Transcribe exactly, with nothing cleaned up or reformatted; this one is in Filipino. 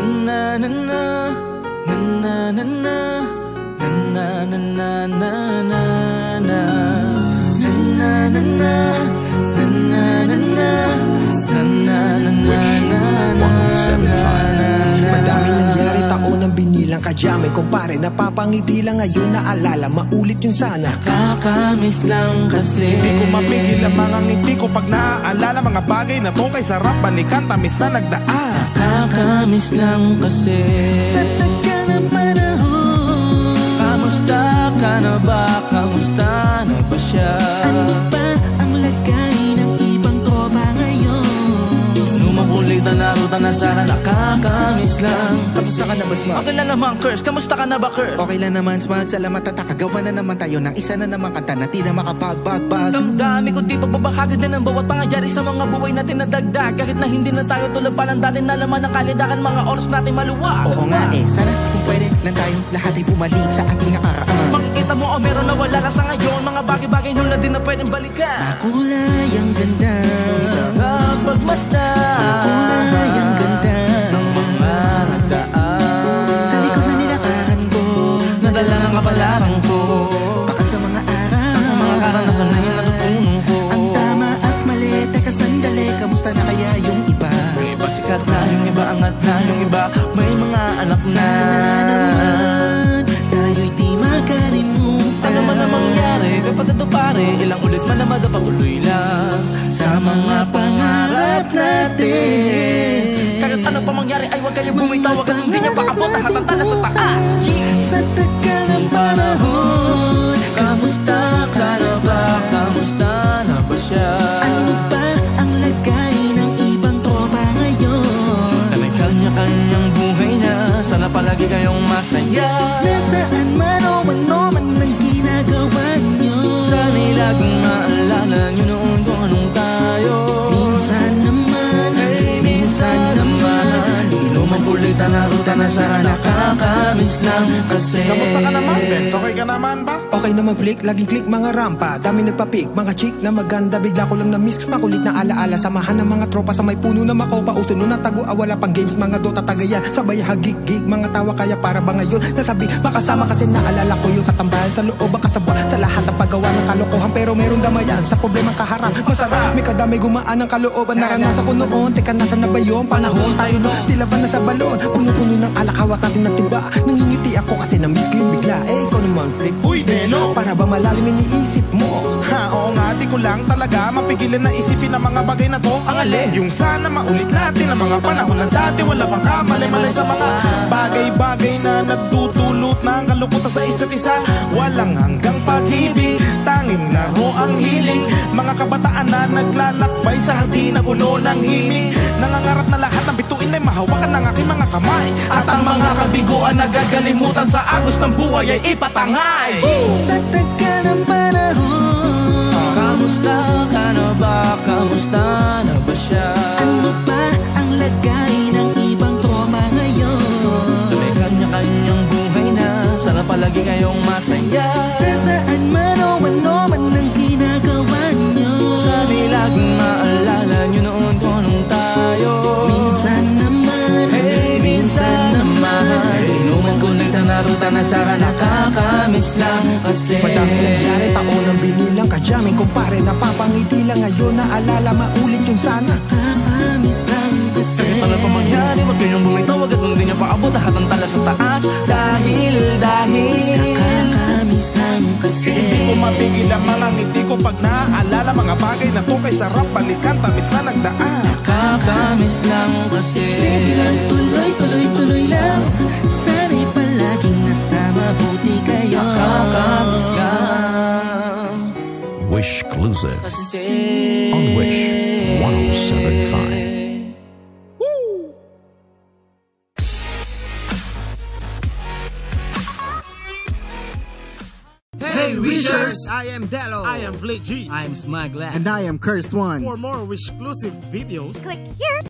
na na na na na na na na na na na na na na na na na Madaming nangyari taon ang binilang kadyamay kumpare, napapangiti lang ngayon naalala, maulit yun sana. Nakakamiss lang kasi Hindi ko mapigil ang mga ngiti ko pag naaalala mga bagay na to kay sarap balikan, tamis na nagdaan. Nakakamiss lang kasi Sa tagal ng panahon, kamusta ka na ba? Kamusta na ba siya? ano ba ang lagay ng ibang tropa ngayon? Lumakulit na narutan na sana, nakakamiss lang. Kamusta ka na ba, Smart? Okay lang naman, Curse. Kamusta ka na ba, Curse? Okay lang naman, Smart. Salamat at nakagawa na naman tayo ng isa na naman kanta na tila makapagbagbag. Damdami ko di pagbabahagi din ang bawat pangyayari sa mga buhay natin na dagdag. Kahit na hindi na tayo tulad pa ng dati na laman ng kalidakan, mga oras natin maluwag. Oo nga eh, sana kung pwede lang tayong lahat ay bumalik sa ating nakaraan. Makikita mo o meron na wala ka sa ngayon, mga bagay-bagay nun na din na pwedeng balikan. Makulay ang ganda, Sarap pagmasdan, makulay ang ganda ng mga nagdaan. sa likod na nilakaran ko, Nadala ng kapalaran ko, baka sa mga araw, sa mga karanasan na yung natutunan ko. ang tama at mali, teka sandali, kamusta na kaya yung iba? Yung iba sikat na, yung iba angat na, yung iba may mga anak na. Sana naman tayo'y di makalimutan. Ano man ang mangyari, kapatid o pare, ilang ulit man na magpapatuloy lang sa mga pangarap natin. Kahit ano pa mangyari ay huwag kayong bumitaw, huwag at hindi niya paabot ang hatantala sa taas. Sa tagal ng panahon, Kamusta ka na ba? Kamusta na ba siya? ano ba ang lagay ng ibang tropa ngayon? Na may kanya-kanyang buhay na, sana palagi kayong masaya. Nasaan man o ano man ang ginagawa nyo, Sana'y laging maalala nyo noon kung anong tayo. minsan naman, Hey, minsan naman, inuman ulit ang naruta na sana, nakakamiss lang kasi. Kamusta ka naman, Benz? Okay ka naman ba? okay naman flick, laging click mga rampa, dami nagpapik, mga chick na maganda, bigla ko lang na-miss, makulit na alaala, samahan ng mga tropa sa may puno na makopa, uso nun ang tago, awala pang games, mga dota tagayan, sabay hagig-gig, mga tawa kaya para ba ngayon, nasabi, makasama kasi naalala ko yung katambahan sa loob, ang kasabwa, sa lahat ng paggawa ng kalokohan, pero meron damayan, sa problemang kaharap, masarap, may kadamay gumaan ng kalooban, naranasan ko noon, teka nasa na ba yun, panahon, tayo no, tila ba nasa balon, puno-puno ng alak, hawak natin ng timba, nangingiti ako kasi na-miss ko yung bigla, eh ikaw naman flick, Uy, Deno! para ba malalim iniisip mo? Ha, oo nga, di ko lang talaga mapigilan na isipin ang mga bagay na to. Ang alin? Yung sana maulit natin ang mga panahon na dati, wala pang kamali-malay sa mga bagay-bagay na nagtutulot ng kalukutan sa isa't isa. Walang hanggang pag-ibig, tanging laro ang hiling. Mga kabataan na naglalakbay sa hati na puno ng himig. Nangangarap na lahat ng bituin ay mahawakan ng aking mga kamay. At ang mga kabiguan na gagalimutan sa agos ng buhay ay ipatangay. Sa tagal ng panahon, Kamusta ka na ba? Kamusta na ba siya? ano ba ang lagay ng ibang tropa ngayon? May kanya-kanyang buhay na, sana palagi kayong masaya. Nasaan man o ano man ang ginagawa nyo, Sana'y laging maalala nyo noon kung anong tayo. minsan naman, Hey, minsan naman, inuman kulit ang naruta na sana, nakakamiss lang kasi. madami nangyari taon ang binilang kadyamay kumpare, napapangiti lang ngayon naalala, maulit yun sana. Nakakamiss lang kasi Kahit ano pa mangyari, huwag kayong bumitaw, huwag at hindi niya paabot ang hatantala sa taas. Dahil, dahil nakakamiss lang kasi Hindi ko mapigil ang mga ngiti ko pag naaalala mga bagay na to kay sarap balikan, tamis na nagdaan. nakakamiss lang kasi. sige lang, tuloy, tuloy, tuloy lang, sana'y palaging nasa mabuti kayo. Nakakamiss lang Wish Exclusive kasi. on Wish one oh seven point five. Hey Wishers! I am Delo. I am Flake G. I'm Smagla. And I am Cursed One. For more Wish exclusive videos, Click here